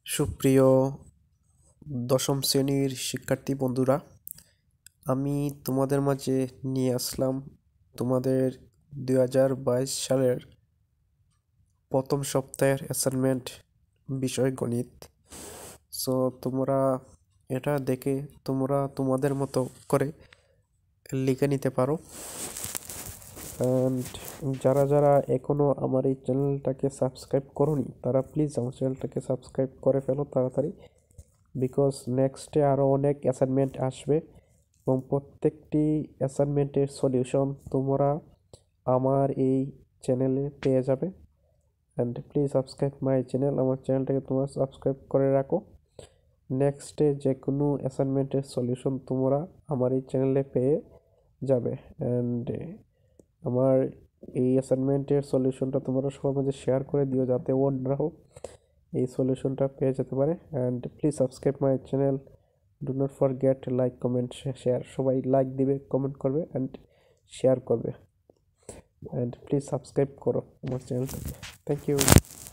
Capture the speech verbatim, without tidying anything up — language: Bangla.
সুপ্রিয় দশম শ্রেণীর শিক্ষার্থী বন্ধুরা, আমি তোমাদের মাঝে নিয়ে আসলাম তোমাদের দুই হাজার বাইশ সালের প্রথম সপ্তাহের অ্যাসাইনমেন্ট বিষয় গণিত। সো তোমরা এটা দেখে তোমরা তোমাদের মতো করে লিখে নিতে পারো। অ্যান্ড যারা যারা এখনও আমার এই চ্যানেলটাকে সাবস্ক্রাইব করোনি তারা প্লিজ আমার চ্যানেলটাকে সাবস্ক্রাইব করে ফেলো তাড়াতাড়ি, বিকজ নেক্সটে আরও অনেক অ্যাসাইনমেন্ট আসবে এবং প্রত্যেকটি অ্যাসাইনমেন্টের সলিউশন তোমরা আমার এই চ্যানেলে পেয়ে যাবে। And please subscribe my channel, আমার চ্যানেলটাকে তোমরা সাবস্ক্রাইব করে রাখো। নেক্সটে যে কোনো অ্যাসাইনমেন্টের সলিউশন তোমরা আমার এই চ্যানেলে পেয়ে যাবে। অ্যান্ড আমার এই অ্যাসাইনমেন্টের সলিউশনটা তোমরা সবার মাঝে শেয়ার করে দিও যাতে অন্যরাও এই সলিউশনটা পেয়ে যেতে পারে। And please subscribe my channel, do not forget like comment share. সবাই লাইক দিবে, কমেন্ট করবে অ্যান্ড শেয়ার করবে। অ্যান্ড প্লিজ সাবস্ক্রাইব করো আমার চ্যানেলটাকে। Thank you.